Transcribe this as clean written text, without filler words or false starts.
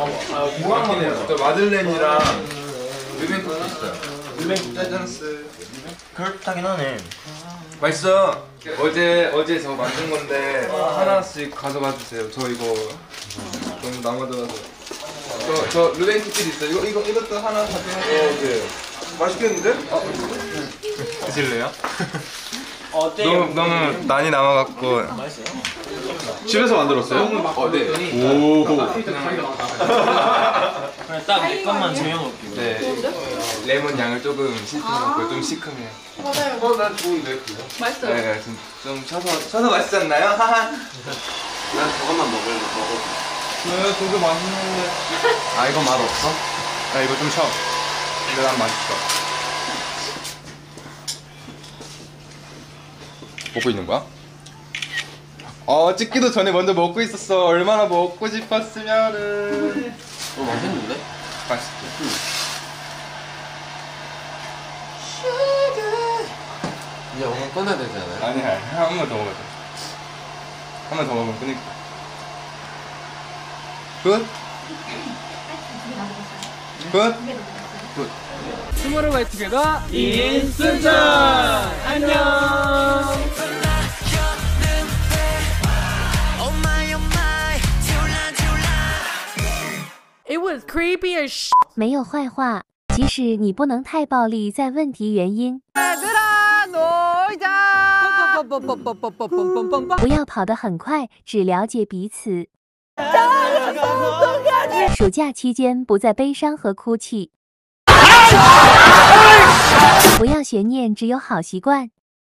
또 마들렌이랑 르벤크도 있어요. 르벤크 짜잔스. 그렇다긴 하네. 맛있어. 어제 저 만든 건데 하나씩 가져가 주세요. 저 이거 너무 남아들어서. 저 르벤크끼리 있어. 이것도 하나 가져가세요. 네. 맛있겠는데? 드실래요? 어때요? 너무 많이 남아갖고. 집에서 만들었어요? 네. 오. 그래 딱내 것만 쟁여놓을게요. 네. 레몬 양을 조금 시큼하고 좀 시큼해. 맞아요. 난 좋은데 그거. 맛있어요. 네, 좀 쳐서 맛있지 않나요? 하하. 난 저것만 먹어. 네, 그거 맛있는데. 아, 이거 맛 없어? 아, 이거 좀 쳐. 근데 난 맛있어. 먹고 있는 거야? 찍기도 전에 먼저 먹고 있었어. 얼마나 먹고 싶었으면은. 맛있는데? 맛있지? 이제 오늘 꺼내야 되지 않아요? 아니야, 한 번 더 먹어줘. 한 번 더 먹으면 끊을게. 굿? 굿? 굿. 투모로우바이 투게더 인순전 안녕. It was creepy as shit. 没有坏话，即使你不能太暴力，在问题原因， 얘들아 놀자. 뻔뻔뻔뻔뻔뻔뻔뻔뻔. 不要跑得很快，只了解彼此。暑假期间不再悲伤和哭泣，不要悬念，只有好习惯。